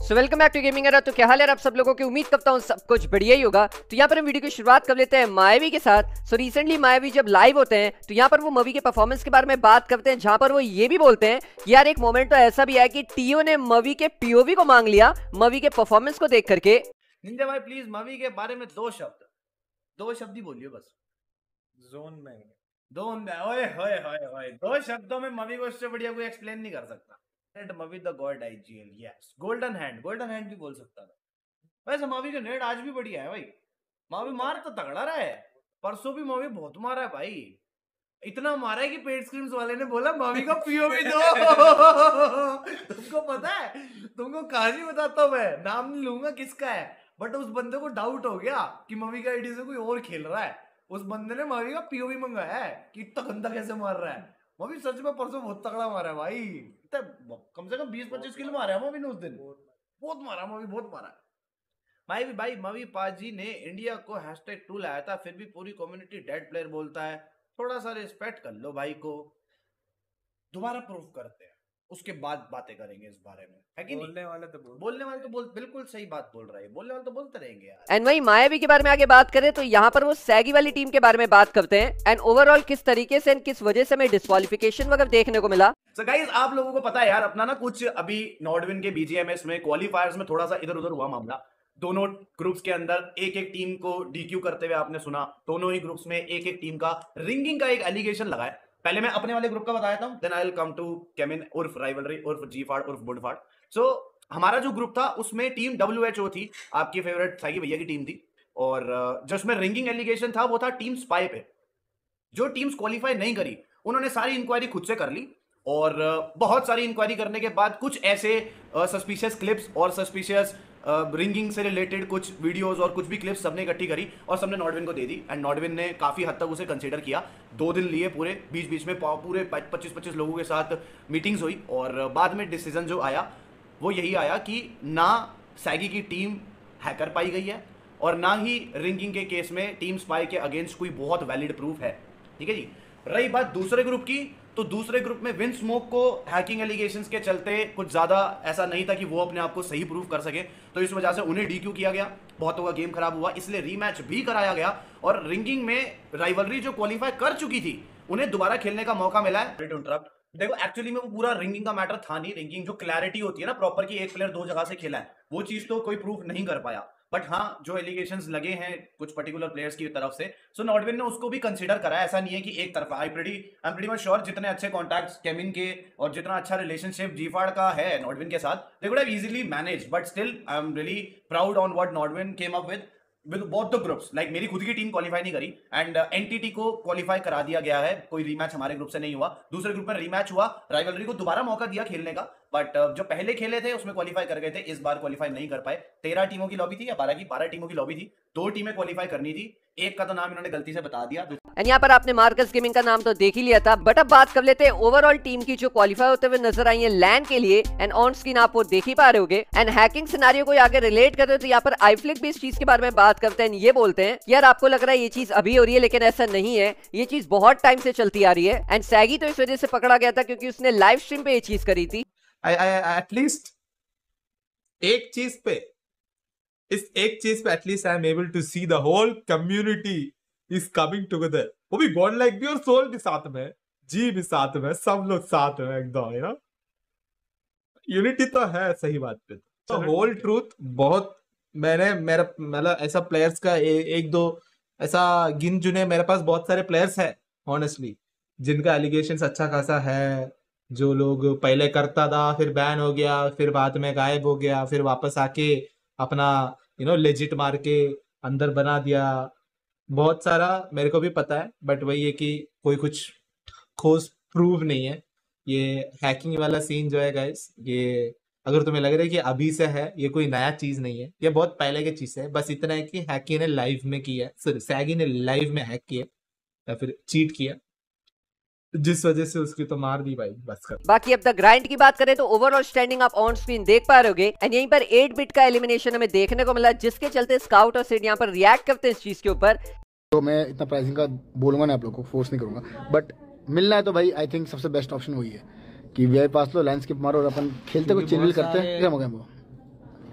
So welcome back to gaming era. तो क्या हाल है आप सब लोगों की, उम्मीद करता हूँ सब कुछ बढ़िया ही होगा। तो यहाँ पर हम वीडियो की शुरुआत कर लेते हैं मायावी के साथ। सो रिसेंटली मायावी जब लाइव होते हैं तो यहाँ पर वो मूवी के परफॉर्मेंस के बारे में बात करते हैं, जहाँ पर वो ये भी बोलते हैं कि यार एक मोमेंट तो ऐसा भी है कि टीओ ने मूवी के पीओवी को मांग लिया मूवी के परफॉर्मेंस को देख करके। निंजा भाई प्लीज मूवी के बारे में दो शब्द ही बोलिए बस। जोन में ओए होए होए होए, दो शब्दों में मूवी को इससे बढ़िया कोई एक्सप्लेन नहीं कर सकता। Movie the god IGL, yes, golden hand भी बोल सकता था। वैसे मूवी का नेट आज भी बढ़िया है भाई। मूवी मार तो तगड़ा रहा है, परसों भी मूवी बहुत मारा है भाई। इतना मारा है कि पेड स्क्रीम्स वाले ने बोला मूवी का पीओवी दो। तुमको पता है, तुमको कहानी बताता हूँ, मैं नाम नहीं लूंगा किसका है, बट उस बंदे को डाउट हो गया कि मूवी का आईडी से कोई और खेल रहा है। उस बंदे ने मूवी का पीओवी मंगाया है कि इतना गंदा कैसे मार रहा है। मूवी सच में परसों बहुत तगड़ा मारा है भाई। कम से कम 20-25 किल मारा है मूवी ने उस दिन। बहुत मारा मूवी, बहुत मारा। भाई मूवी पाजी ने इंडिया को #2 लाया था, फिर भी पूरी कम्युनिटी डेड प्लेयर बोलता है। थोड़ा सा रिस्पेक्ट कर लो भाई को, दोबारा प्रूफ करते हैं, उसके बाद बातें करेंगे इस बारे में, है कि नहीं? बोलने वाले तो बिल्कुल सही बात बोल रहे हैं, बोलने वाले तो बोलते रहेंगे यार। एंड वही मायावी के बारे में आगे बात करें तो यहाँ पर वो सैगी वाली टीम के बारे में बात करते हैं एंड ओवरऑल किस तरीके से किस वजह से हमें डिस्क्वालिफिकेशन वगैरह देखने को मिला। So guys, आप लोगों को पता है यार, अपना ना कुछ अभी नॉर्डविन के बीजीएमएस में क्वालिफायर्स में थोड़ा सा इधर उधर हुआ मामला। दोनों ग्रुप्स के अंदर एक एक टीम को डीक्यू करते हुए आपने सुना। दोनों ही ग्रुप्स में एक एक टीम का रिंगिंग का एक एलिगेशन लगा है। पहले मैं अपने वाले ग्रुप का बताया था, then I will come to केमिन उर्फ राइवलरी उर्फ जीफाड़ उर्फ बुडफाड़। सो हमारा जो ग्रुप था उसमें टीम WHO थी, आपकी फेवरेट साइकी भैया की टीम थी, और जो उसमें रिंगिंग एलिगेशन था वो था टीम स्पाई पे। जो टीम्स क्वालिफाई नहीं करी उन्होंने सारी इंक्वायरी खुद से कर ली, और बहुत सारी इंक्वायरी करने के बाद कुछ ऐसे सस्पिशियस क्लिप्स और सस्पिशियस रिंगिंग से रिलेटेड कुछ वीडियोस और कुछ भी क्लिप्स सबने इकट्ठी करी और सबने नॉर्डविन को दे दी। एंड नॉर्डविन ने काफ़ी हद तक उसे कंसीडर किया। 2 दिन लिए पूरे, बीच बीच में पूरे 25-25 लोगों के साथ मीटिंग्स हुई, और बाद में डिसीजन जो आया वो यही आया कि ना सैगी की टीम हैकर पाई गई है और ना ही रिंगिंग के केस में टीम स्पाई के अगेंस्ट कोई बहुत वैलिड प्रूफ है। ठीक है जी। रही बात दूसरे ग्रुप की, तो दूसरे ग्रुप में विन स्मोक को हैकिंग एलिगेशंस के चलते कुछ ज्यादा ऐसा नहीं था कि वो अपने आप को सही प्रूव कर सके, तो इस वजह से उन्हें डीक्यू किया गया। बहुतों का गेम खराब हुआ, इसलिए रीमैच भी कराया गया, और रिंगिंग में राइवलरी जो क्वालिफाई कर चुकी थी उन्हें दोबारा खेलने का मौका मिला है। देखो एक्चुअली में वो पूरा रिंगिंग का मैटर था नहीं। रिंगिंग जो क्लैरिटी होती है ना प्रॉपर की एक प्लेयर 2 जगह से खेला है, वो चीज तो कोई प्रूफ नहीं कर पाया। बट हाँ, जो एलिगेशंस लगे हैं कुछ पर्टिकुलर प्लेयर्स की तरफ से, सो नॉर्डविन ने उसको भी कंसीडर करा। ऐसा नहीं है कि एक तरफा। I am pretty much sure जितने अच्छे कॉन्टैक्ट्स केमिन के और जितना अच्छा रिलेशनशिप जीफाड़ का है नॉर्डविन के साथ, they could have easily manage. But still I am really proud on what Nodwin came up with both the groups. Like मेरी खुद की टीम क्वालिफाई नहीं करी एंड एनटीटी को क्वालिफाई करा दिया गया है। कोई रीमैच हमारे ग्रुप से नहीं हुआ, दूसरे ग्रुप में रीमैच हुआ, राइवलरी को दोबारा मौका दिया खेलने का, बट जो पहले खेले थे उसमें क्वालिफाई कर गए थे, इस बार क्वालिफाई नहीं कर पाए। 13 टीमों की लॉबी थी या 12 टीमों की लॉबी थी, 2 टीमें क्वालिफाई करनी थी, एक का तो नाम इन्होंने गलती से बता दिया। एंड यहाँ पर आपने मार्कस गेमिंग का नाम तो देख ही लिया था, बट अब बात कर लेते हैं ओवरऑल टीम की जो क्वालिफाई होते हुए नजर आई है लैन के लिए। एंड ऑन स्क्रीन आप वो देख ही पा रहे होगे। एंड हैकिंग सिनेरियो को आगे रिलेट करते हैं तो यहाँ पर आईफ्लिक भी इस चीज के बारे में बात करते हैं। ये बोलते हैं यार आपको लग रहा है ये चीज अभी हो रही है, लेकिन ऐसा नहीं है, ये चीज बहुत टाइम से चलती आ रही है। एंड सैगी तो इस वजह से पकड़ा गया था क्योंकि उसने लाइव स्ट्रीम पे ये चीज करी थी। एटलीस्ट एक चीज पे at least I am able to see the whole community is coming together. वो भी गॉड लाइक भी और सोल भी साथ में, जी भी साथ में, सब लोग साथ में एकदम, यू नो यूनिटी तो है। सही बात पे तो होल ट्रूथ बहुत मैंने मेरा मतलब ऐसा प्लेयर्स का एक दो ऐसा गिन चुने मेरे पास बहुत सारे प्लेयर्स है ऑनेस्टली जिनका एलिगेशंस अच्छा खासा है, जो लोग पहले करता था फिर बैन हो गया, फिर बाद में गायब हो गया, फिर वापस आके अपना लेजिट मार के अंदर बना दिया। बहुत सारा मेरे को भी पता है, बट वही है कि कोई कुछ ठोस प्रूव नहीं है। ये हैकिंग वाला सीन जो है गाइस, ये अगर तुम्हें लग रहा है कि अभी से है, ये कोई नया चीज नहीं है, ये बहुत पहले की चीज है। बस इतना है कि हैकी ने लाइव में किया, सॉरी सैगी ने लाइव में हैक किया या फिर चीट किया, जिस वजह से उसकी तो मार दी भाई, बस कर। बाकी अब तक ग्राइंड की बात करें तो ओवरऑल स्टैंडिंग आप ऑन स्क्रीन देख पा रहे होगे। एंड यहीं पर 8 बिट का एलिमिनेशन हमें देखने को मिला, जिसके चलते स्काउट और सिड यहाँ पर रिएक्ट करते हैं इस चीज के ऊपर। तो मैं इतना प्राइसिंग का बोलूंगा ना, आप लोग को फोर्स नहीं करूंगा, बट मिलना है तो भाई आई थिंक सबसे बेस्ट ऑप्शन वही है कि वीआई पास लो, लैंडस्केप मारो और अपन खेलते कुछ चिल करते हैं।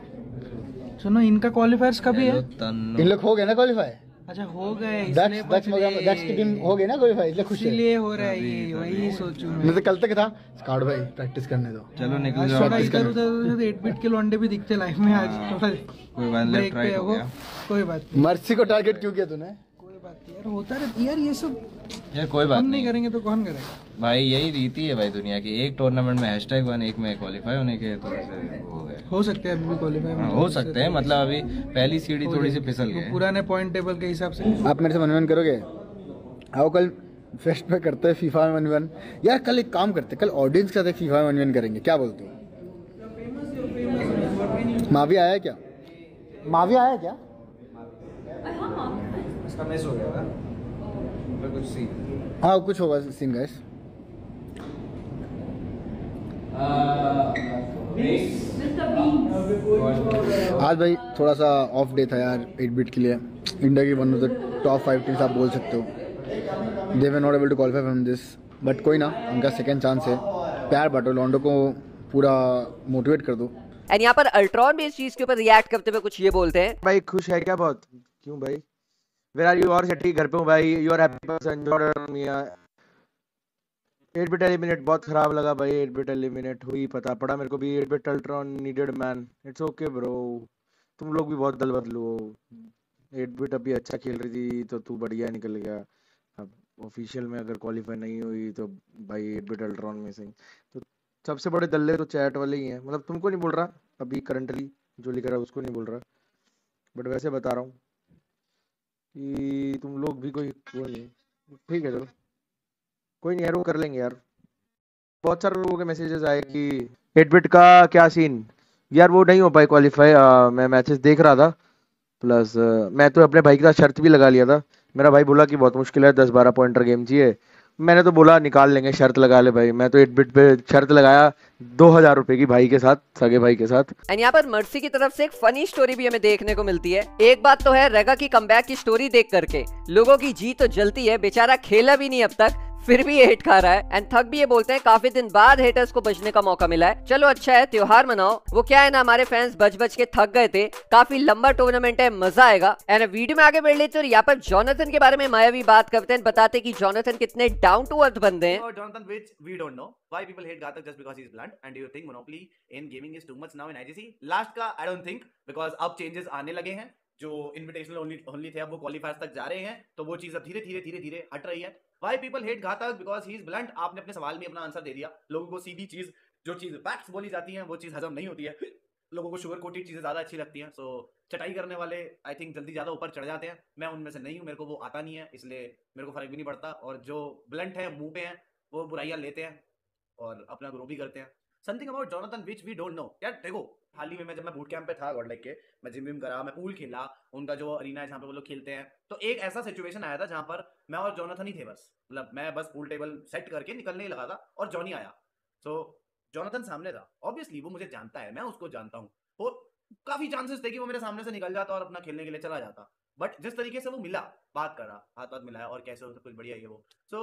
सुनो इनका क्वालिफायर्स कभी है? इन लोग हो गए ना क्वालिफाई, अच्छा हो गए दक्ष की टीम हो गई ना क्वालिफाई, इसलिए खुश है। इसलिए हो रहा है ये, वही सोचूं नहीं तो कल तक था स्काउट भाई प्रैक्टिस करने दो। चलो निकल आज जाओ। थोड़ा इधर उधर 8 बिट के लौंडे भी दिखते लाइफ में, आज थोड़ा कोई बात नहीं, ब्रेक ट्राई पे हो हो, गया। कोई बात नहीं, मर्सी को टारगेट क्यों किया तूने? कोई बात नहीं यार, होता रहता यार ये सब। यार कोई बात हम नहीं नहीं करेंगे तो कौन करेगा? भाई, यही रीति है भाई दुनिया की। एक टूर्नामेंट में #1, एक में क्वालिफाई होने के तो ऐसे हो गए। हो सकते हैं अभी भी क्वालिफाई हाँ, हो सकते हैं, मतलब अभी पहली सीढ़ी थोड़ी सी फिसल गई। पुराने पॉइंट टेबल के हिसाब से। आप मेरे से 1v1 करोगे? आओ कल फेस्ट पे करते हैं फीफा 1v1। यार कल एक काम करते हैं, कल ऑडियंस के साथ फीफा 1v1 करेंगे, क्या बोलते हो? मावी आया है क्या? मावी आया है क्या? इसका मिस हो गया था कुछ सी। हाँ कुछ होगा सीन गाइस। आज भाई थोड़ा सा ऑफ डे था यार 8 बिट के लिए। इंडिया की one of the top 5 teams आप बोल सकते हो। They were not able to qualify from this, but कोई ना, उनका सेकंड चांस है। प्यार बांटो, लॉन्डो को पूरा मोटिवेट कर दो। एंड यहाँ पर अल्ट्रॉन भी इस चीज के ऊपर रिएक्ट करते हुए कुछ ये बोलते हैं, भाई खुश है क्या बहुत? क्यों भाई? Where are you? और ठीक घर पे हूँ भाई। You are happy person? 8 bit eliminate बहुत खराब लगा भाई। 8 बिट एलिमिनेट हुई, पता पड़ा मेरे को भी। 8 bit Ultron needed man, it's okay bro. तुम लोग भी बहुत दल बदलू हो। 8 बिट अभी अच्छा खेल रही थी तो तू बढ़िया निकल गया। अब ऑफिशियल में अगर क्वालिफाई नहीं हुई तो भाई 8 बिट अल्ट्रॉन में से तो सबसे बड़े दल्ले तो चैट वाले ही हैं। मतलब तुमको नहीं बोल रहा अभी करंटली, जो लिख रहा है उसको नहीं बोल रहा, बट वैसे बता रहा हूँ कि तुम लोग भी कोई वो नहीं। ठीक है चलो कोई नहीं यार, वो कर लेंगे यार। बहुत सारे लोगों के मैसेजेस आए कि 8 बिट का क्या सीन यार, वो नहीं हो पाए क्वालिफाई। मैं मैचेस देख रहा था, प्लस मैं तो अपने भाई के साथ शर्त भी लगा लिया था। मेरा भाई बोला कि बहुत मुश्किल है, 10-12 पॉइंटर गेम चाहिए। मैंने तो बोला निकाल लेंगे, शर्त लगा ले भाई। मैं तो 8 बिट पे शर्त लगाया 2000 रुपए की, भाई के साथ, सगे भाई के साथ। एंड यहाँ पर मर्सी की तरफ से एक फनी स्टोरी भी हमें देखने को मिलती है। एक बात तो है, रेगा की कमबैक की स्टोरी देख करके लोगों की जी तो जलती है। बेचारा खेला भी नहीं अब तक, फिर भी हेट खा रहा है। एंड थक भी ये बोलते हैं काफी दिन बाद हेटर्स को बचने का मौका मिला है। चलो अच्छा है, त्योहार मनाओ। वो क्या है ना, हमारे फैंस बच के थक गए थे। काफी लंबा टूर्नामेंट है, मजा आएगा। एंड वीडियो में आगे बढ़ लेते और यहाँ पर जॉनथन के बारे में मायावी बात करते हैं, बताते कि जॉनथन कितने डाउन टू अर्थ बंदे हैं। Jonathan, which we don't know why people hate Ghatak just because he's blunt, and do you think Monopoly in gaming is too much now in IGC? Last का I don't think, because अब changes आने लगे हैं। जो invitational only थे अब वो क्वालिफायर्स तक जा रहे हैं, तो वो चीज अब धीरे हट रही है। Why people hate Ghatak? Because he is blunt। आपने अपने सवाल में अपना आंसर दे दिया। लोगों को सीधी चीज, जो चीज फैक्ट्स बोली जाती हैं, वो चीज हजम नहीं होती है। लोगों को शुगर कोटेड चीजें ज्यादा अच्छी लगती हैं। सो चटाई करने वाले आई थिंक जल्दी ज्यादा ऊपर चढ़ जाते हैं। मैं उनमें से नहीं हूँ, मेरे को वो आता नहीं है, इसलिए मेरे को फर्क भी नहीं पड़ता। और जो ब्लंट है, मुंह पे हैं, वो बुराइयां लेते हैं और अपना ग्रो भी करते हैं। Something about Jonathan which we don't know. यार देखो, हाल ही में जब मैं बूट कैंप पे था गॉड लाइक के, मैं जिम विम करा, मैं पूल खेला, उनका जो अरीना है जहाँ पे वो लोग खेलते हैं, तो एक ऐसा सिचुएशन आया था जहाँ पर मैं और जॉनथन ही थे बस। मतलब मैं बस पूल टेबल सेट करके निकलने ही लगा था और जॉनी आया। सो जॉनथन सामने था, ऑब्वियसली वो मुझे जानता है, मैं उसको जानता हूँ, और काफी चांसेस थे कि वो मेरे सामने से निकल जाता और अपना खेलने के लिए चला जाता। बट जिस तरीके से वो मिला, बात कर रहा, हाथ मिलाया और कैसे सब कुछ बढ़िया है वो, सो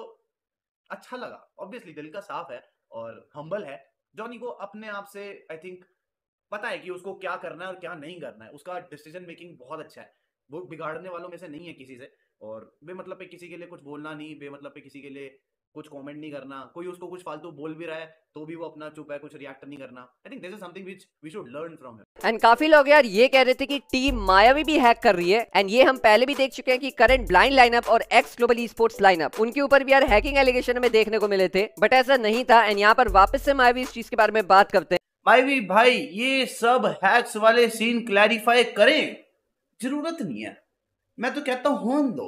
अच्छा लगा। ऑब्वियसली दिल का साफ है और हम्बल है। जॉनी को अपने आप से आई थिंक पता है कि उसको क्या करना है और क्या नहीं करना है। उसका डिसीजन मेकिंग बहुत अच्छा है। वो बिगाड़ने वालों में से नहीं है किसी से, और बेमतलब पे किसी के लिए कुछ बोलना नहीं, बेमतलब पे किसी के लिए कुछ कमेंट नहीं करना। कोई उसको कुछ फालतू बोल भी रहा है तो भी वो अपना चुप है, कुछ रिएक्ट नहीं करना। I think this is something which we should learn from him. And काफी लोग यार ये कह रहे थे कि टीम मायावी भी हैक कर रही है। एंड ये हम पहले भी देख चुके हैं कि करंट ब्लाइंड लाइनअप और ex Global esports lineup, उनके ऊपर भी यार हैकिंग एलिगेशन हमें देखने को मिले थे, बट ऐसा नहीं था। एंड यहाँ पर वापस से मायावी इस चीज के बारे में बात करते हैं। मायावी भाई, ये सब हैक्स वाले सीन क्लैरिफाई करें, जरूरत नहीं है। मैं तो कहता हूं होन दो।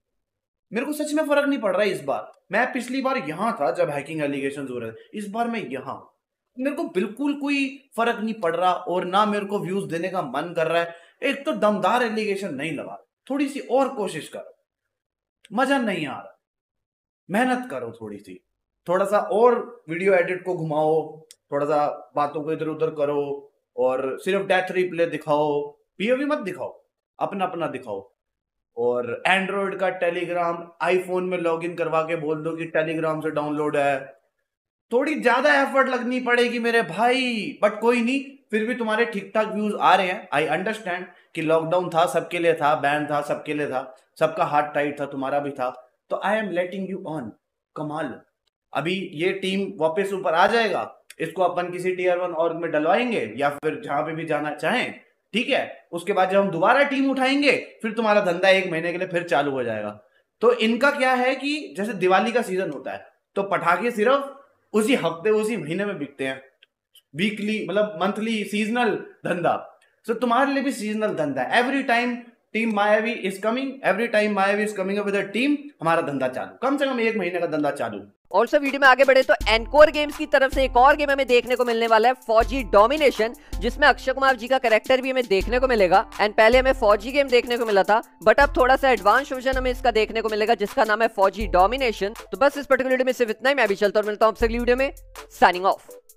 मेरे को सच में फर्क नहीं पड़ रहा है इस बार। मैं पिछली बार यहां था जब हैकिंग एलिगेशंस हो रहे थे, इस बार मैं यहां। मेरे को बिल्कुल कोई फर्क नहीं पड़ रहा और ना मेरे को व्यूज देने का मन कर रहा है। एक तो दमदार एलिगेशन नहीं लगा, थोड़ी सी और कोशिश करो। मजा नहीं आ रहा, मेहनत करो थोड़ी सी, थोड़ा सा और वीडियो एडिट को घुमाओ, थोड़ा सा बातों को इधर उधर करो, और सिर्फ डेथ रिप्ले दिखाओ, पीओवी मत दिखाओ, अपना अपना दिखाओ। और एंड्रॉइड का टेलीग्राम आईफोन में लॉगिन करवा के बोल दो कि टेलीग्राम से डाउनलोड है। थोड़ी ज्यादा एफर्ट लगनी पड़ेगी मेरे भाई, बट कोई नहीं, फिर भी तुम्हारे ठीक ठाक व्यूज आ रहे हैं। आई अंडरस्टैंड कि लॉकडाउन था, सबके लिए था, बैन था, सबके लिए था, सबका हाथ टाइट था, तुम्हारा भी था, तो I am letting you on. कमाल, अभी ये टीम वापस ऊपर आ जाएगा, इसको अपन किसी टियर 1 ऑर्ग में डलवाएंगे या फिर जहां पे भी जाना चाहें, ठीक है। उसके बाद जब हम दोबारा टीम उठाएंगे फिर तुम्हारा धंधा 1 महीने के लिए फिर चालू हो जाएगा। तो इनका क्या है कि जैसे दिवाली का सीजन होता है तो पटाखे सिर्फ उसी हफ्ते उसी महीने में बिकते हैं, वीकली मतलब मंथली सीजनल धंधा। तो तुम्हारे लिए भी सीजनल धंधा है। Every time team Mayavi is coming, every time Mayavi is coming with a team, हमारा धंधा चालू, कम से कम 1 महीने का धंधा चालू। ऑल्सो वीडियो में आगे बढ़े तो एनकोर गेम्स की तरफ से एक और गेम हमें देखने को मिलने वाला है, फौजी डोमिनेशन, जिसमें अक्षय कुमार जी का कैरेक्टर भी हमें देखने को मिलेगा। एंड पहले हमें फौजी गेम देखने को मिला था, बट अब थोड़ा सा एडवांस वर्जन हमें इसका देखने को मिलेगा जिसका नाम है फौजी डोमिनेशन। तो बस इस पर्टिकुलर वीडियो में सिर्फ इतना ही, मैं भी चलता और मिलता हूं आपसे अगली वीडियो में। Signing of.